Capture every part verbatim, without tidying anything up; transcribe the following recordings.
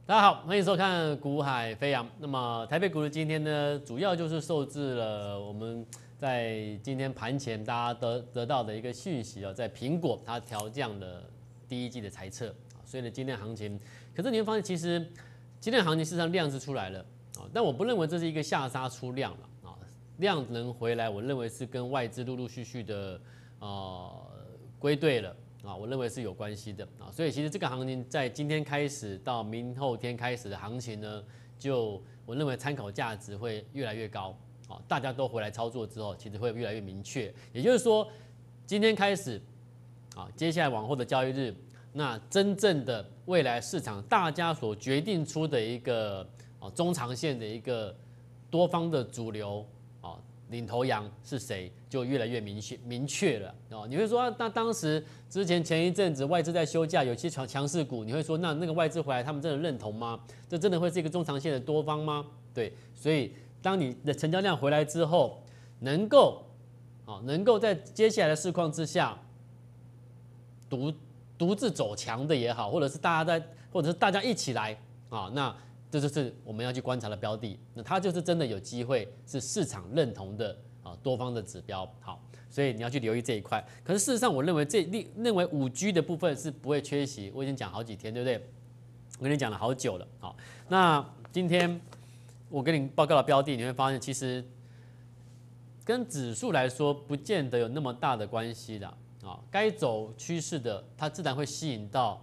大家好，欢迎收看《股海飞扬》。那么台北股市今天呢，主要就是受制了我们在今天盘前大家得得到的一个讯息哦，在苹果它调降了第一季的财测，所以呢今天行情，可是你会发现其实今天行情事实上量是出来了啊，但我不认为这是一个下杀出量了啊，量能回来，我认为是跟外资陆陆续续的呃归队了。啊，我认为是有关系的啊，所以其实这个行情在今天开始到明后天开始的行情呢，就我认为参考价值会越来越高啊，大家都回来操作之后，其实会越来越明确。也就是说，今天开始啊，接下来往后的交易日，那真正的未来市场大家所决定出的一个啊中长线的一个多方的主流啊领头羊是谁，就越来越明确明确了哦。你会说、啊，那当时之前前一阵子外资在休假，有些强强势股，你会说那那个外资回来，他们真的认同吗？这真的会是一个中长线的多方吗？对，所以当你的成交量回来之后，能够啊能够在接下来的市况之下独独自走强的也好，或者是大家在，或者是大家一起来啊，那这就是我们要去观察的标的。那它就是真的有机会是市场认同的啊多方的指标。好，所以你要去留意这一块。可是事实上，我认为这认为五 G 的部分是不会缺席。我已经讲好几天，对不对？我跟你讲了好久了。好，那今天我跟你报告的标的，你会发现其实跟指数来说，不见得有那么大的关系的。啊，该走趋势的，它自然会吸引到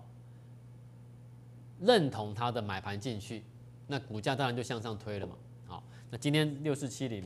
认同它的买盘进去，那股价当然就向上推了嘛。好，那今天六四七零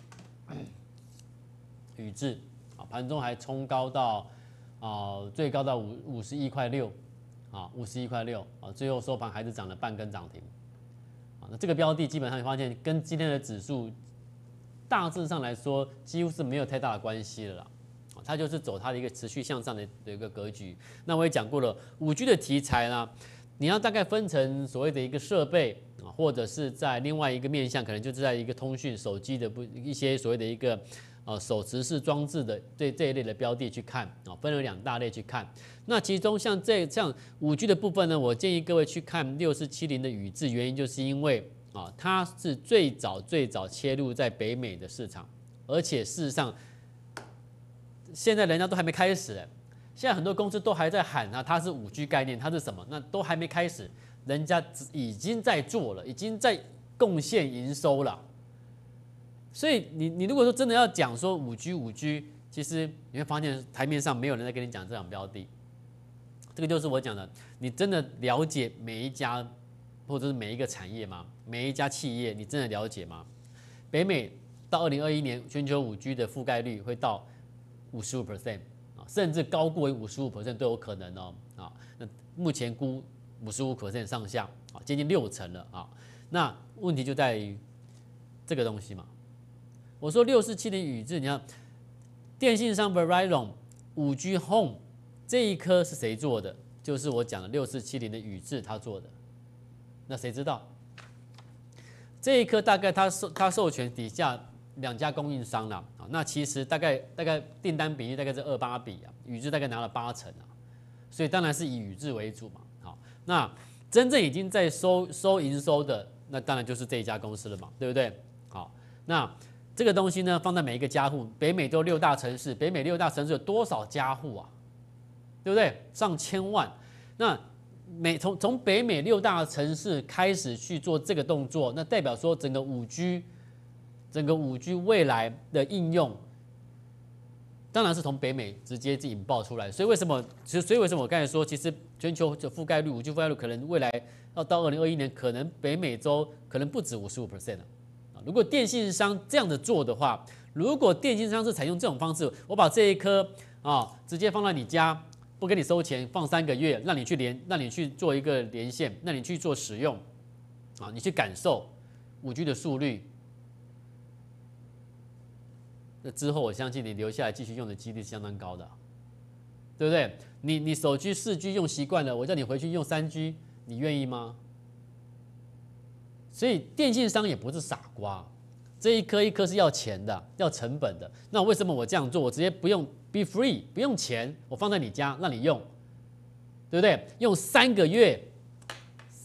宇智啊，盘中还冲高到啊、呃、最高到五五十一块六啊，五十一块六啊，最后收盘还是涨了半根涨停啊。那这个标的基本上你发现跟今天的指数大致上来说几乎是没有太大的关系了啦。它就是走它的一个持续向上的一个格局。那我也讲过了，五 G 的题材呢，你要大概分成所谓的一个设备啊，或者是在另外一个面向，可能就是在一个通讯手机的不一些所谓的一个呃手持式装置的这这一类的标的去看啊，分了两大类去看。那其中像这像五 G 的部分呢，我建议各位去看六四七零的宇智，原因就是因为啊，它是最早最早切入在北美的市场，而且事实上。现在人家都还没开始，现在很多公司都还在喊啊，它是五 G 概念，它是什么？那都还没开始，人家已经在做了，已经在贡献营收了。所以你你如果说真的要讲说五 G 五 G， 其实你会发现台面上没有人在跟你讲这档标的。这个就是我讲的，你真的了解每一家或者是每一个产业吗？每一家企业你真的了解吗？北美到二零二一年全球五 G 的覆盖率会到五十五 percent 啊，甚至高过于五十五 percent 都有可能哦啊。那目前估五十五 percent 上下啊，接近六成了啊。那问题就在于这个东西嘛。我说六四七零宇智，你看电信商 Verizon 五 G Home 这一颗是谁做的？就是我讲的六四七零的宇智他做的。那谁知道？这一颗大概他授他授权底下。两家供应商啦，那其实大概大概订单比例大概是二八比啊，宇智大概拿了八成啊，所以当然是以宇智为主嘛。好，那真正已经在收收营收的，那当然就是这一家公司了嘛，对不对？好，那这个东西呢，放在每一个家户，北美都六大城市，北美六大城市有多少家户啊？对不对？上千万。那每从从北美六大城市开始去做这个动作，那代表说整个五 G。整个五 G 未来的应用，当然是从北美直接引爆出来。所以为什么？其实所以为什么我刚才说，其实全球的覆盖率，五 G 覆盖率可能未来要到二零二一年，可能北美洲可能不止五十五 percent 啊。如果电信商这样的做的话，如果电信商是采用这种方式，我把这一颗啊直接放到你家，不给你收钱，放三个月，让你去连，让你去做一个连线，让你去做使用啊，你去感受五 G 的速率。那之后，我相信你留下来继续用的几率是相当高的，对不对？你你手机四 G 用习惯了，我叫你回去用三 G， 你愿意吗？所以电信商也不是傻瓜，这一颗一颗是要钱的，要成本的。那为什么我这样做？我直接不用 be free， 不用钱，我放在你家让你用，对不对？用三个月，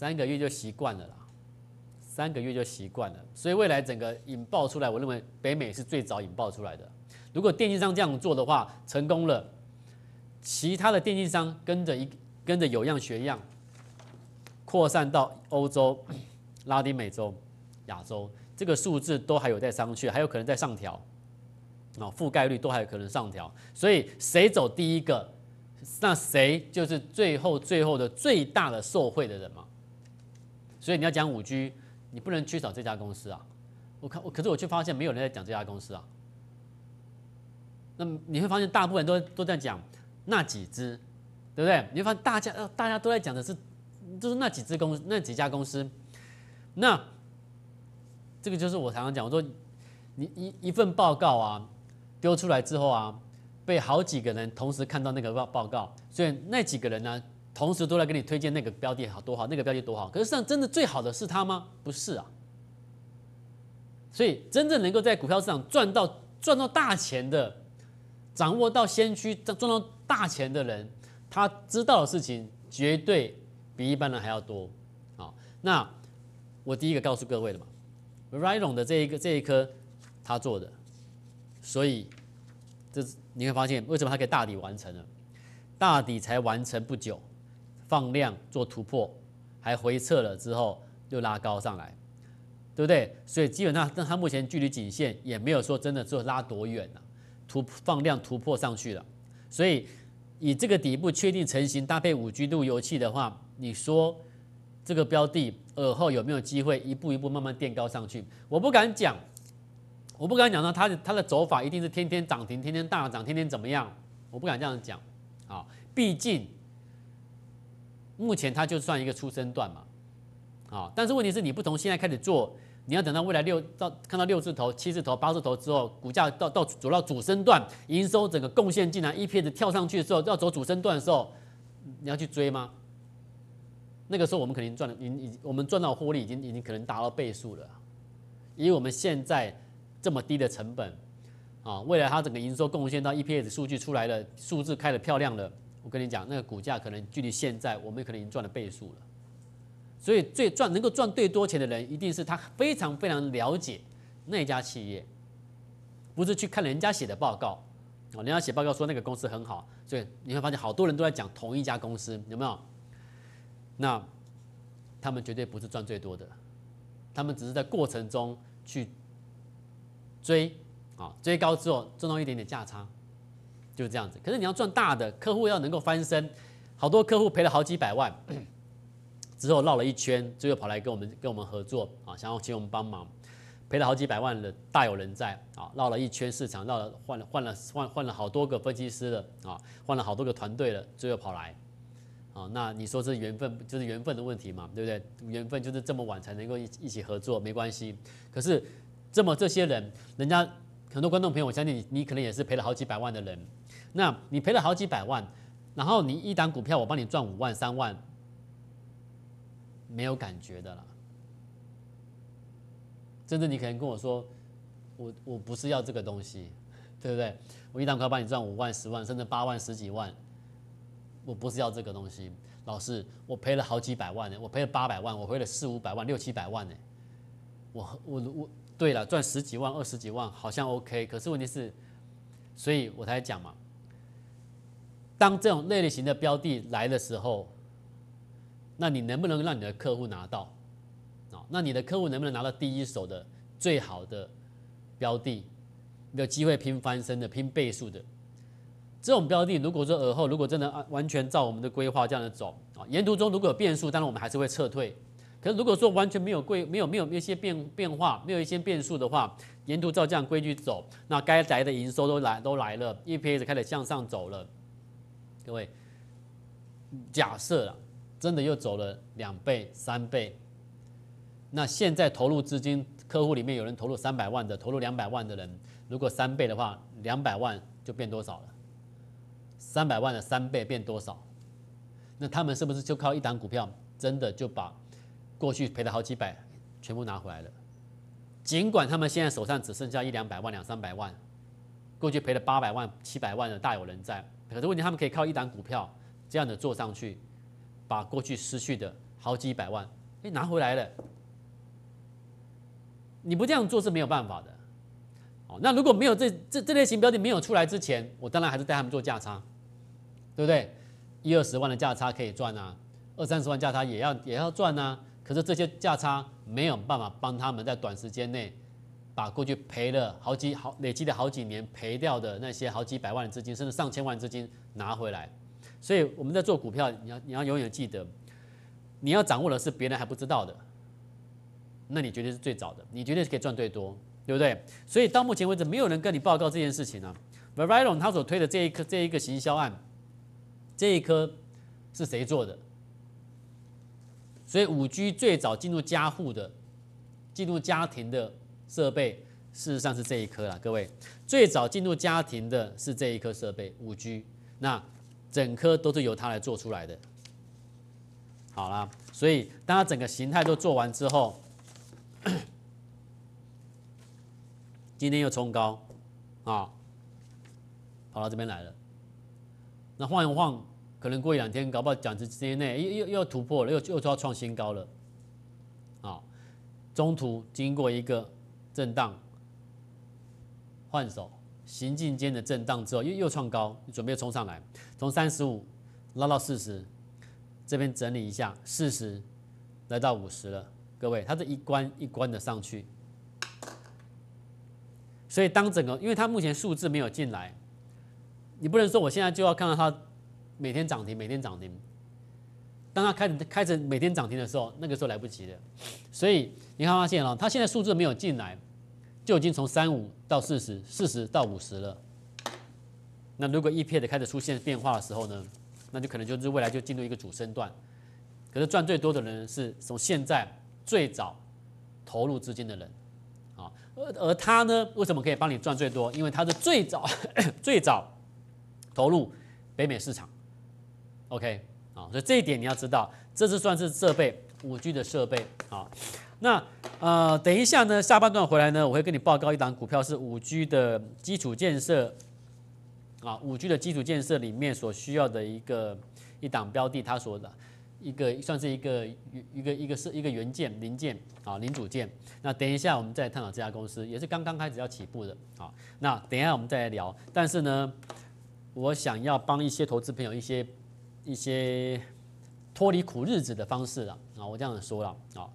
三个月就习惯了啦，三个月就习惯了。所以未来整个引爆出来，我认为北美是最早引爆出来的。如果电信商这样做的话，成功了，其他的电信商跟着一跟着有样学样，扩散到欧洲、拉丁美洲、亚洲，这个数字都还有在上去，还有可能在上调。哦，覆盖率都还有可能上调，所以谁走第一个，那谁就是最后最后的最大的受惠的人嘛。所以你要讲五 G， 你不能缺少这家公司啊。我看，可是我却发现没有人在讲这家公司啊。那你会发现大部分都都在讲那几只，对不对？你会发现大家大家都在讲的是，就是那几只公司那几家公司。那这个就是我常常讲，我说你一一份报告啊。丢出来之后啊，被好几个人同时看到那个报报告，所以那几个人呢，同时都在给你推荐那个标的好多好，那个标的多好。可是实际上真的最好的是他吗？不是啊。所以真正能够在股票市场赚到赚到大钱的，掌握到先驱赚到大钱的人，他知道的事情绝对比一般人还要多。好，那我第一个告诉各位的嘛 ，Verizon 的这一个这一颗他做的。所以，这你会发现为什么它可以大底完成了？大底才完成不久，放量做突破，还回撤了之后又拉高上来，对不对？所以基本上，但它目前距离颈线也没有说真的说拉多远了、啊，突放量突破上去了。所以以这个底部确定成型，搭配五 G 路由器的话，你说这个标的尔后有没有机会一步一步慢慢垫高上去？我不敢讲。我不敢讲到它的它的走法一定是天天涨停、天天大涨、天天怎么样，我不敢这样讲啊。毕竟目前它就算一个初升段嘛，啊，但是问题是你不从现在开始做，你要等到未来六到看到六字头、七字头、八字头之后，股价到到走到主升段，营收整个贡献进来 ，E P S 跳上去的时候，要走主升段的时候，你要去追吗？那个时候我们肯定赚了，已已我们赚到获利已经已经可能达到倍数了，以我们现在。这么低的成本，啊，未来它整个营收贡献到 E P S 数据出来了，数字开得漂亮了，我跟你讲，那个股价可能距离现在我们可能已经赚了倍数了。所以最赚能够赚最多钱的人，一定是他非常非常了解那家企业，不是去看人家写的报告，啊，人家写报告说那个公司很好，所以你会发现好多人都在讲同一家公司，有没有？那他们绝对不是赚最多的，他们只是在过程中去。追啊，追高之后赚到一点点价差，就是这样子。可是你要赚大的，客户要能够翻身，好多客户赔了好几百万，之后绕了一圈，最后跑来跟我们跟我们合作啊，想要请我们帮忙，赔了好几百万的大有人在啊，绕了一圈市场，绕了换了换了换换了好多个分析师了啊，换了好多个团队了，最后跑来啊，那你说这缘分就是缘分的问题嘛，对不对？缘分就是这么晚才能够一一起合作，没关系。可是。这么这些人，人家很多观众朋友，我相信你，你可能也是赔了好几百万的人。那你赔了好几百万，然后你一档股票我帮你赚五万、三万，没有感觉的啦。甚至你可能跟我说，我我不是要这个东西，对不对？我一档股票帮你赚五万、十万，甚至八万、十几万，我不是要这个东西。老师，我赔了好几百万呢，我赔了八百万，我赔了四五百万、六七百万呢，我我我。对了，赚十几万、二十几万好像 OK， 可是问题是，所以我才讲嘛，当这种类型的标的来的时候，那你能不能让你的客户拿到？啊，那你的客户能不能拿到第一手的最好的标的，有机会拼翻身的、拼倍数的这种标的？如果说而后如果真的完全照我们的规划这样的走啊，沿途中如果有变数，当然我们还是会撤退。可是如果说完全没有规没有没有一些变变化，没有一些变数的话，沿途照这样规矩走，那该来的营收都来都来了 ，E P S 开始向上走了。各位，假设啊，真的又走了两倍、三倍，那现在投入资金，客户里面有人投入三百万的，投入两百万的人，如果三倍的话，两百万就变多少了？三百万的三倍变多少？那他们是不是就靠一档股票，真的就把过去赔了好几百，全部拿回来了？尽管他们现在手上只剩下一两百万、两三百万，过去赔了八百万、七百万的大有人在。可是问题，他们可以靠一档股票这样的做上去，把过去失去的好几百万，哎，拿回来了。你不这样做是没有办法的。哦，那如果没有这这这类型标的没有出来之前，我当然还是带他们做价差，对不对？一二十万的价差可以赚啊，二三十万价差也要也要赚啊。可是这些价差没有办法帮他们在短时间内把过去赔了好几好累积了好几年赔掉的那些好几百万的资金，甚至上千万的资金拿回来。所以我们在做股票，你要你要永远记得，你要掌握的是别人还不知道的，那你绝对是最早的，你绝对是可以赚最多，对不对？所以到目前为止，没有人跟你报告这件事情啊。Verizon 他所推的这一颗这一个行销案，这一颗是谁做的？所以五 G 最早进入家户的、进入家庭的设备，事实上是这一颗啦，各位。最早进入家庭的是这一颗设备五 G， 那整颗都是由它来做出来的。好啦，所以当它整个形态都做完之后，今天又冲高啊，跑到这边来了。那晃一晃，可能过一两天，搞不好短时间内又又又突破了，又又要创新高了。啊，中途经过一个震荡换手，行进间的震荡之后，又又创高，准备冲上来，从三十五拉到四十，这边整理一下，四十来到五十了。各位，它这一关一关的上去，所以当整个，因为它目前数字没有进来，你不能说我现在就要看到它每天涨停，每天涨停。当它开始开始每天涨停的时候，那个时候来不及了。所以你看发现哦，它现在数字没有进来，就已经从三五到四十，四十到五十了。那如果 E P S 开始出现变化的时候呢，那就可能就是未来就进入一个主升段。可是赚最多的人是从现在最早投入资金的人，啊，而而他呢，为什么可以帮你赚最多？因为他是最早最早投入北美市场 ，OK， 啊，所以这一点你要知道，这是算是设备五 G 的设备啊。那呃，等一下呢，下半段回来呢，我会跟你报告一档股票是五 G 的基础建设啊，五 G 的基础建设里面所需要的一个一档标的，它所的。一个算是一个一个一个是一个元件零件啊零组件。那等一下我们再来探讨这家公司，也是刚刚开始要起步的啊。那等一下我们再来聊。但是呢，我想要帮一些投资朋友一些一些脱离苦日子的方式啊啊，我这样子说了啊。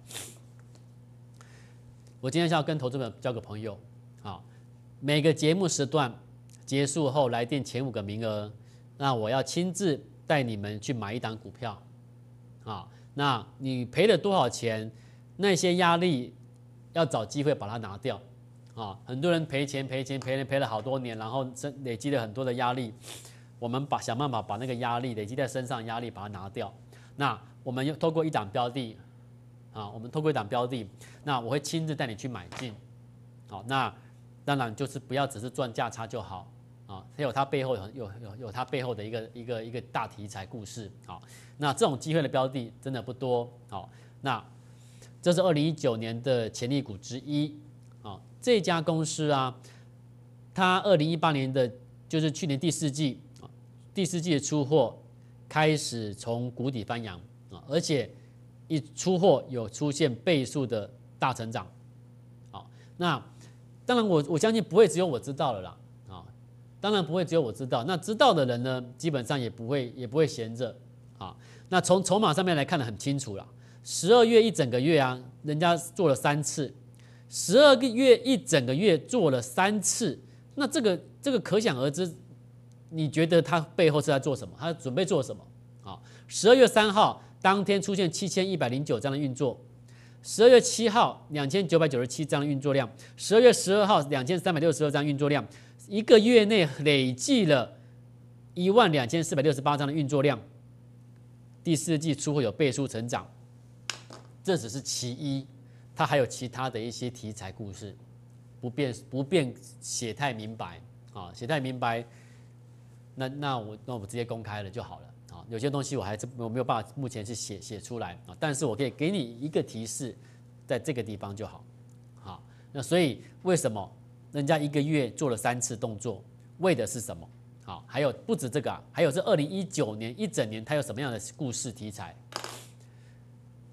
我今天是要跟投资朋友交个朋友啊。每个节目时段结束后来电前五个名额，那我要亲自带你们去买一档股票。啊，那你赔了多少钱？那些压力要找机会把它拿掉。啊，很多人赔钱赔钱赔了赔了好多年，然后累积了很多的压力。我们把想办法把那个压力累积在身上压力把它拿掉。那我们又透过一档标的，啊，我们透过一档标的，那我会亲自带你去买进。好，那当然就是不要只是赚价差就好。啊，还有它背后有有有有它背后的一个一个一个大题材故事，好，那这种机会的标的真的不多，好，那这是二零一九年的潜力股之一，啊，这家公司啊，它二零一八年的就是去年第四季啊，第四季的出货开始从谷底翻扬啊，而且一出货有出现倍数的大成长，好，那当然我我相信不会只有我知道了啦。当然不会只有我知道，那知道的人呢，基本上也不会也不会闲着啊。那从筹码上面来看得很清楚了，十二月一整个月啊，人家做了三次，十二个月一整个月做了三次，那这个这个可想而知，你觉得他背后是在做什么？他准备做什么？啊，十二月三号当天出现七千一百零九张的运作，十二月七号两千九百九十七张的运作量，十二月十二号两千三百六十二张运作量。一个月内累计了一万两千四百六十八张的运作量，第四季出货有倍数成长，这只是其一，它还有其他的一些题材故事，不便不便写太明白啊，写太明白，那那我那我直接公开了就好了啊，有些东西我还是我没有办法目前是写写出来啊，但是我可以给你一个提示，在这个地方就好，好，那所以为什么？人家一个月做了三次动作，为的是什么？好，还有不止这个啊，还有这二零一九年一整年，它有什么样的故事题材？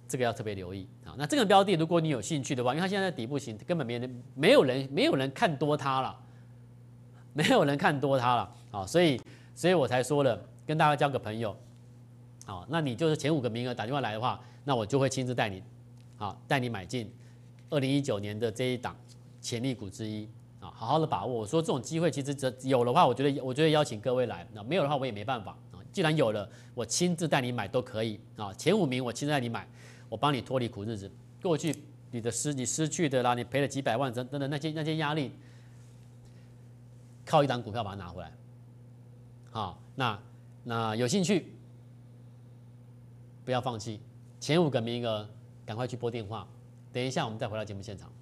这个要特别留意啊。那这个标的，如果你有兴趣的话，因为它现在在底部型，根本没人没有人没有人看多它了，没有人看多它了啊，所以所以我才说了，跟大家交个朋友，好，那你就是前五个名额打电话来的话，那我就会亲自带你，好带你买进二零一九年的这一档潜力股之一。啊，好好的把握。我说这种机会其实有的话，我觉得我觉得邀请各位来，那没有的话我也没办法啊。既然有了，我亲自带你买都可以啊。前五名我亲自带你买，我帮你脱离苦日子。过去你的失你失去的啦，你赔了几百万等等那些那些压力，靠一档股票把它拿回来。好，那那有兴趣不要放弃，前五个名额赶快去拨电话。等一下我们再回到节目现场。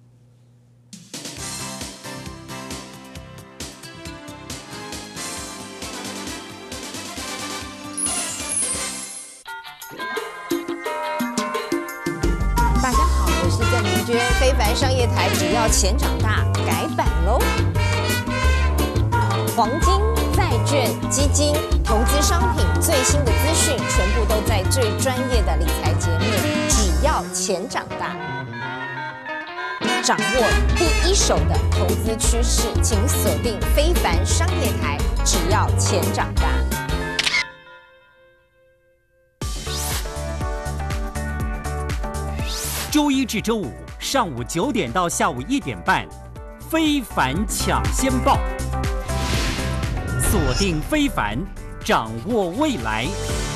大家好，我是郑明娟，非凡商业台只要钱长大改版喽，黄金、债券、基金、投资商品最新的资讯，全部都在最专业的理财节目，只要钱长大。掌握第一手的投资趋势，请锁定非凡商业台，只要钱长大。 周一至周五上午九点到下午一点半，非凡抢先报，锁定非凡，掌握未来。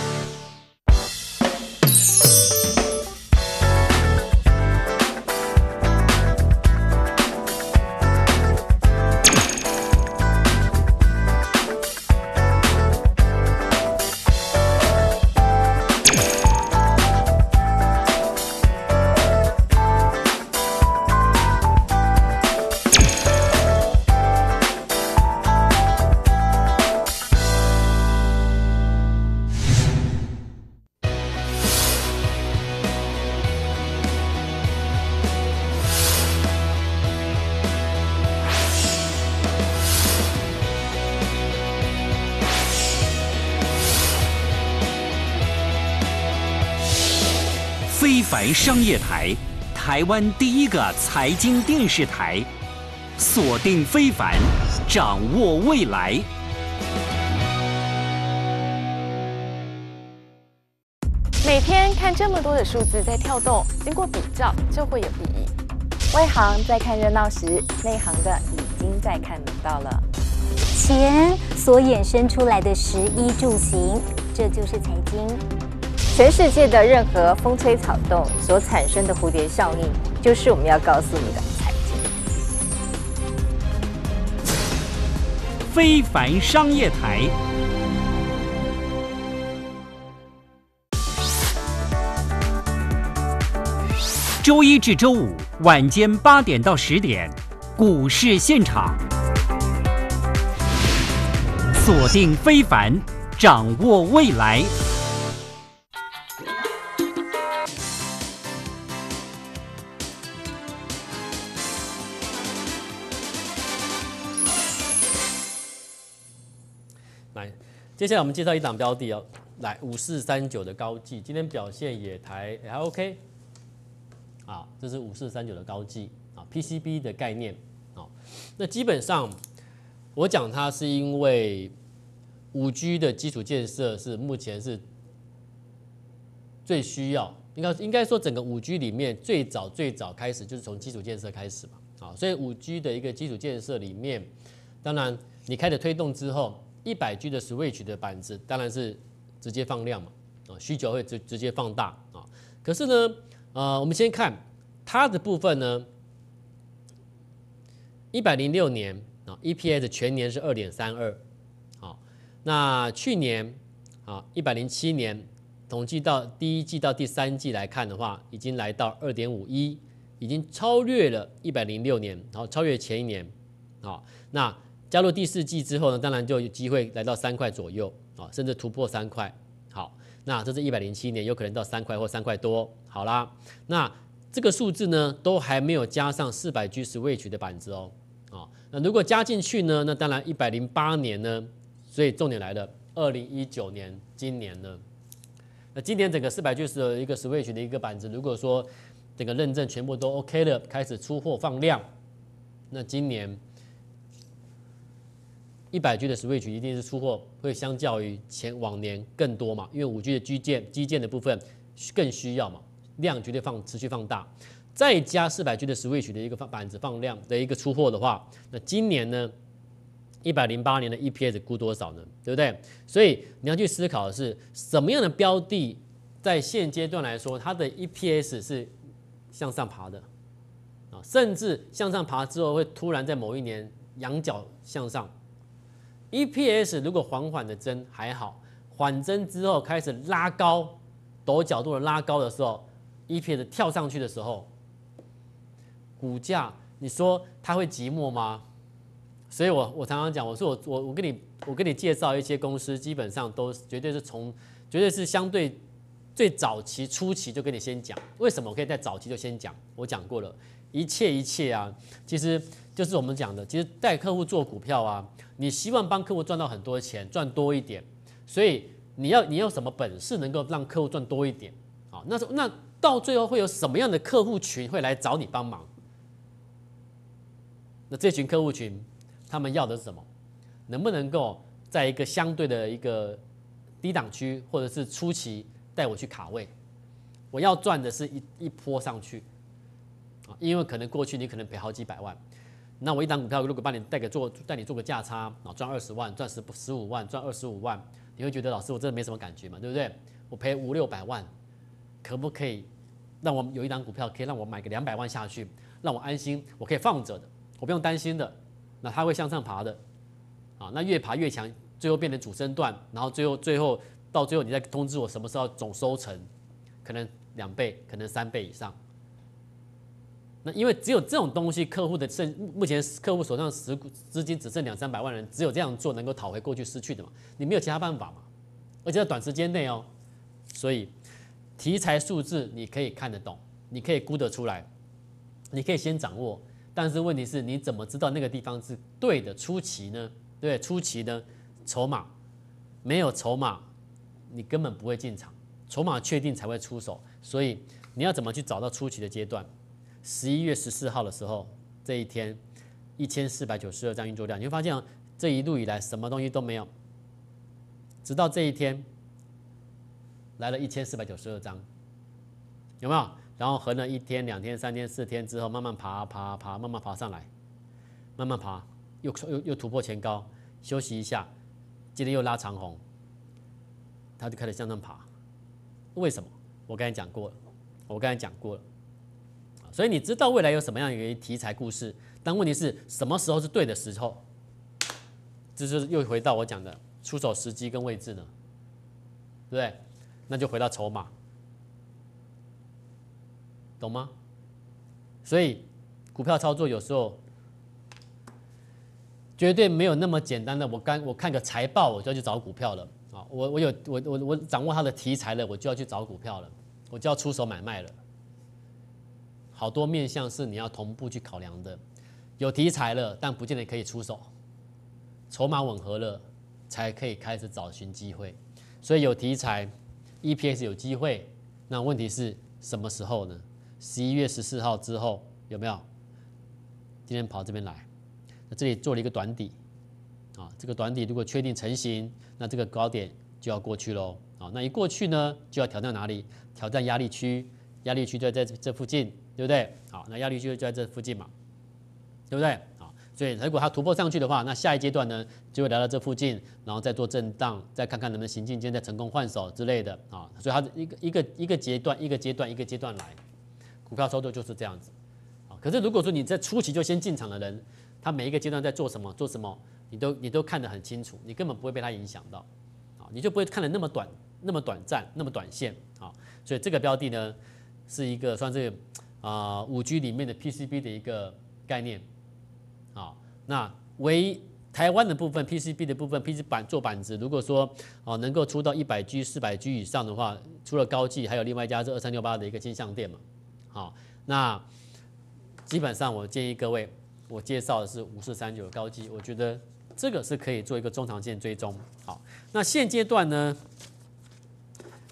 非凡商业台，台湾第一个财经电视台，锁定非凡，掌握未来。 每天看这么多的数字在跳动，经过比较就会有意义。外行在看热闹时，内行的已经在看门道了。 钱所衍生出来的食衣住行，这就是财经。 全世界的任何风吹草动所产生的蝴蝶效应，就是我们要告诉你的财经。 非凡商业台，周一至周五晚间八点到十点，股市现场，锁定非凡，掌握未来。 来，接下来我们介绍一档标的哦，来五四三九的高技，今天表现也还也还 OK， 啊，这是五四三九的高技啊 ，P C B 的概念啊，那基本上我讲它是因为五 G 的基础建设是目前是最需要，应该应该说整个五 G 里面最早最早开始就是从基础建设开始嘛，啊，所以五 G 的一个基础建设里面，当然你开始推动之后。一百 G 的 Switch 的板子当然是直接放量嘛，啊，需求会直直接放大啊。可是呢，呃，我们先看它的部分呢，一百零六年啊 ，E P S 全年是二点三二，好，那去年啊一百零七年统计到第一季到第三季来看的话，已经来到二点五一，已经超越了一百零六年，然后超越前一年，好，那。加入第四季之后呢，当然就有机会来到三块左右啊，甚至突破三块。好，那这是一百零七年，有可能到三块或三块多。好啦，那这个数字呢，都还没有加上四百 G Switch 的板子哦。啊，那如果加进去呢，那当然一百零八年呢，所以重点来了，二零一九年今年呢， 那今年整个四百 G 的一个 Switch 的一个板子，如果说整个认证全部都 OK 了，开始出货放量，那今年一百 G 的 Switch 一定是出货会相较于前往年更多嘛，因为五 G 的基建基建的部分更需要嘛，量绝对放持续放大。再加四百 G 的 Switch 的一个板子放量的一个出货的话，那今年呢，一百零八年的 E P S 估多少呢？对不对？所以你要去思考的是什么样的标的，在现阶段来说，它的 E P S 是向上爬的啊，甚至向上爬之后会突然在某一年仰角向上。E P S 如果缓缓的增还好，缓增之后开始拉高，陡角度的拉高的时候 ，E P S 跳上去的时候。股价，你说它会寂寞吗？所以我我常常讲，我说我我我跟你我跟你介绍一些公司，基本上都绝对是从绝对是相对最早期初期就跟你先讲，为什么我可以在早期就先讲？我讲过了，一切一切啊，其实就是我们讲的，其实带客户做股票啊，你希望帮客户赚到很多钱，赚多一点，所以你要你有什么本事能够让客户赚多一点？好，那那到最后会有什么样的客户群会来找你帮忙？那这群客户群，他们要的是什么？能不能够在一个相对的一个低档区，或者是初期带我去卡位？我要赚的是一一波上去啊，因为可能过去你可能赔好几百万，那我一档股票如果帮你带给做带你做个价差啊，赚二十万，赚十十五万，赚二十五万，你会觉得老师我真的没什么感觉嘛，对不对？我赔五六百万，可不可以让我有一档股票可以让我买个两百万下去，让我安心，我可以放着的。我不用担心的，那它会向上爬的，啊，那越爬越强，最后变成主升段，然后最后最后到最后你再通知我什么时候总收成，可能两倍，可能三倍以上。那因为只有这种东西，客户的剩目前客户手上实资金只剩两三百万人，只有这样做能够讨回过去失去的嘛，你没有其他办法嘛，而且在短时间内哦，所以题材数字你可以看得懂，你可以估得出来，你可以先掌握。但是问题是，你怎么知道那个地方是对的？初期呢？对，初期呢，筹码没有筹码，你根本不会进场。筹码确定才会出手，所以你要怎么去找到初期的阶段？十一月十四号的时候，这一天一千四百九十二张运作量，你会发现、啊、这一路以来什么东西都没有，直到这一天来了一千四百九十二张，有没有？然后横了一天、两天、三天、四天之后，慢慢爬、爬、爬，慢慢爬上来，慢慢爬，又又又突破前高，休息一下，今天又拉长红，它就开始向上爬。为什么？我刚才讲过了，我刚才讲过了，所以你知道未来有什么样的一个题材故事，但问题是什么时候是对的时候？这就是又回到我讲的出手时机跟位置呢，对不对？那就回到筹码。懂吗？所以股票操作有时候绝对没有那么简单的，我刚我看个财报我就要去找股票了啊！我我有我我我掌握它的题材了，我就要去找股票了，我就要出手买卖了。好多面向是你要同步去考量的，有题材了，但不见得可以出手，筹码吻合了才可以开始找寻机会。所以有题材 ，E P S 有机会，那问题是什么时候呢？十一月十四号之后有没有？今天跑这边来，那这里做了一个短底，啊，这个短底如果确定成型，那这个高点就要过去喽，啊，那一过去呢，就要挑战哪里？挑战压力区，压力区就在这这附近，对不对？好，那压力区就在这附近嘛，对不对？好，所以如果它突破上去的话，那下一阶段呢，就会来到这附近，然后再做震荡，再看看能不能行进间再成功换手之类的，啊，所以它一个一个一个阶段一个阶段一个阶段来。股票操作就是这样子，啊，可是如果说你在初期就先进场的人，他每一个阶段在做什么，做什么，你都你都看得很清楚，你根本不会被他影响到，啊，你就不会看得那么短、那么短暂、那么短线，啊，所以这个标的呢，是一个算是啊五 G 里面的 P C B 的一个概念，啊，那唯台湾的部分 P C B 的部分 P C B 板做板子，如果说哦能够出到一百 G、四百 G 以上的话，除了高技，还有另外一家是二三六八的一个金像电嘛。好，那基本上我建议各位，我介绍的是五四三九的高技，我觉得这个是可以做一个中长线追踪。好，那现阶段呢，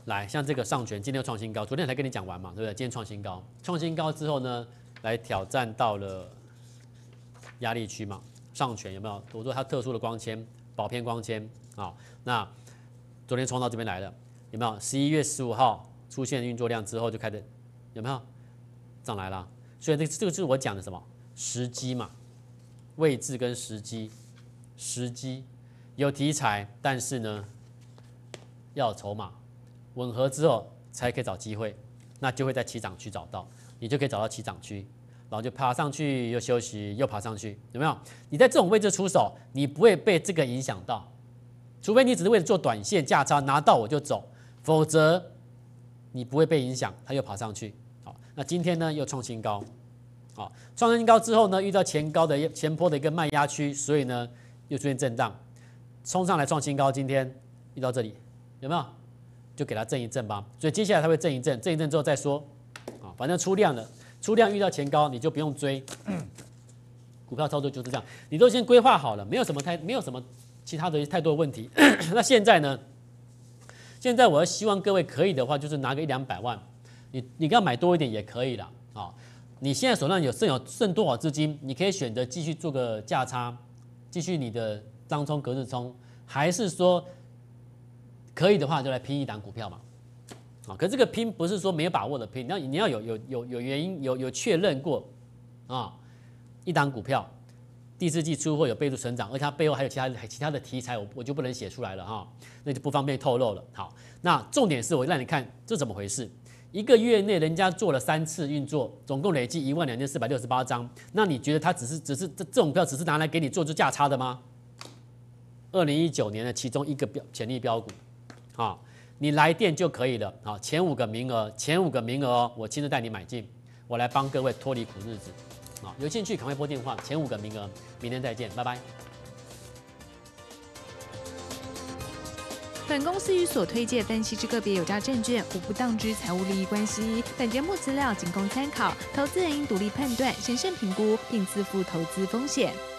来，像这个上权今天又创新高，昨天才跟你讲完嘛，对不对？今天创新高，创新高之后呢，来挑战到了压力区嘛，上权有没有？我说它特殊的光纤，宝片光纤啊，那昨天冲到这边来了，有没有？十一月十五号出现运作量之后就开始有没有上来了？所以这这个就是我讲的什么时机嘛，位置跟时机，时机有题材，但是呢要有筹码。吻合之后才可以找机会，那就会在起涨区找到，你就可以找到起涨区，然后就爬上去又休息又爬上去，有没有？你在这种位置出手，你不会被这个影响到，除非你只是为了做短线价差拿到我就走，否则你不会被影响，它又爬上去。好，那今天呢又创新高，好，创新高之后呢遇到前高的前波的一个卖压区，所以呢又出现震荡，冲上来创新高，今天遇到这里有没有？就给它震一震吧，所以接下来它会震一震，震一震之后再说，啊，反正出量了，出量遇到前高你就不用追，股票操作就是这样，你都先规划好了，没有什么太没有什么其他的太多的问题。那现在呢？现在我要希望各位可以的话，就是拿个一两百万，你你要买多一点也可以啦，啊，你现在手上有剩有剩多少资金，你可以选择继续做个价差，继续你的当冲隔日冲，还是说？可以的话就来拼一档股票嘛，啊，可这个拼不是说没有把握的拼，你要你要有有有有原因有有确认过啊，一档股票第四季出货有倍数成长，而且它背后还有其他其他的题材，我我就不能写出来了哈，那就不方便透露了。好，那重点是我让你看这怎么回事，一个月内人家做了三次运作，总共累计一万两千四百六十八张，那你觉得它只是只是这这种票只是拿来给你做出价差的吗？二零一九年的其中一个标潜力标股。啊，你来电就可以了。好，前五个名额，前五个名额哦，我亲自带你买进，我来帮各位脱离苦日子。啊，有兴趣赶快拨电话，前五个名额，明天再见，拜拜。 本公司与所推介分析之个别有价证券无不当之财务利益关系。本节目资料仅供参考，投资人应独立判断、审慎评估，并自负投资风险。